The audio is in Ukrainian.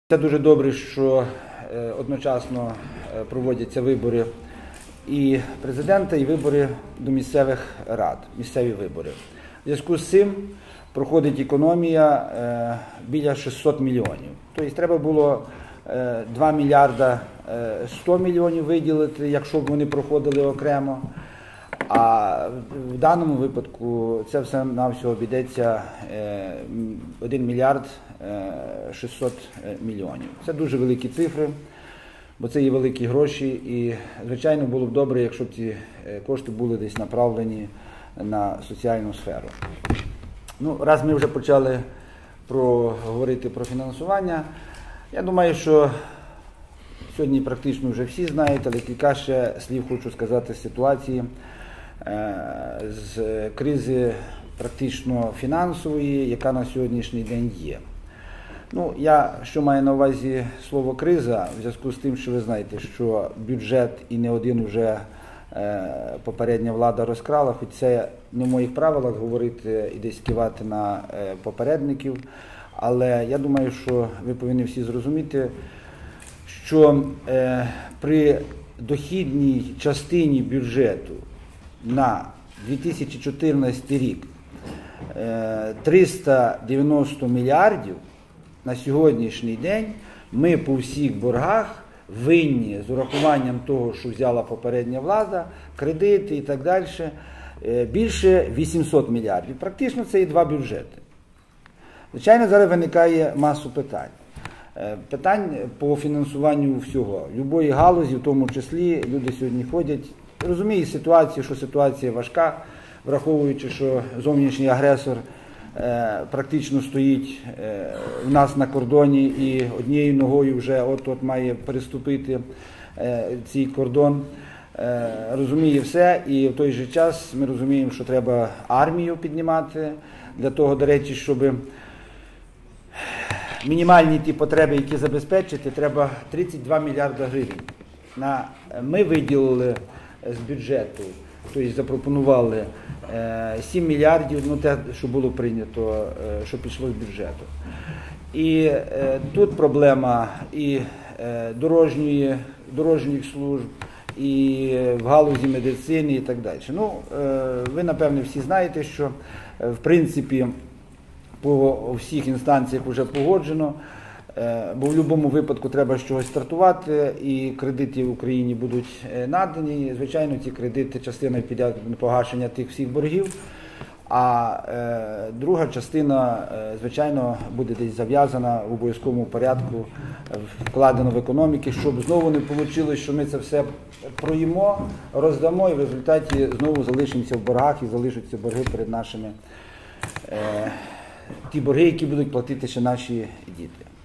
Це дуже добре, що одночасно проводяться вибори і президента, і вибори до місцевих рад, місцеві вибори. В зв'язку з цим проходить економія біля 600 мільйонів. Тобто треба було 2 мільярда 100 мільйонів виділити, якщо б вони проходили окремо. А в даному випадку це все-навсього обійдеться 1 мільярд 600 мільйонів. Це дуже великі цифри, бо це є великі гроші і, звичайно, було б добре, якщо б ці кошти були десь направлені на соціальну сферу. Ну, раз ми вже почали говорити про фінансування, я думаю, що сьогодні практично вже всі знають, але кілька ще слів хочу сказати з ситуації, з кризи практично фінансової, яка на сьогоднішній день є. Ну, я що маю на увазі слово «криза», в зв'язку з тим, що ви знаєте, що бюджет і не один вже попередня влада розкрала, хоч це не в моїх правилах говорити і десь кивати на попередників, але я думаю, що ви повинні всі зрозуміти, що при дохідній частині бюджету на 2014 рік 390 мільярдів, на сьогоднішній день ми по всіх боргах винні з урахуванням того, що взяла попередня влада, кредити і так далі, більше 800 мільярдів. Практично це і два бюджети. Звичайно, зараз виникає масу питань. Питань по фінансуванню всього. Любої галузі, в тому числі, люди сьогодні ходять. Розуміють ситуацію, що ситуація важка, враховуючи, що зовнішній агресор практично стоїть у нас на кордоні і однією ногою вже от-от має переступити цей кордон. Розуміє все, і в той же час ми розуміємо, що треба армію піднімати, для того, до речі, щоб мінімальні ті потреби, які забезпечити, треба 32 мільярда гривень. Ми виділили з бюджету, тобто запропонували 7 мільярдів, ну те, що було прийнято, що пішло з бюджету. І тут проблема і дорожніх служб, і в галузі медицини і так далі. Ну, ви, напевне, всі знаєте, що, в принципі, по всіх інстанціях вже погоджено, бо в будь-якому випадку треба з чогось стартувати, і кредити в Україні будуть надані. Звичайно, ці кредити, частина піде на погашення тих всіх боргів, а друга частина, звичайно, буде десь зав'язана в обов'язковому порядку, вкладено в економіки, щоб знову не вийшло, що ми це все проїмо, роздамо і в результаті знову залишимося в боргах і залишаться борги перед нашими, ті борги, які будуть платити ще наші діти.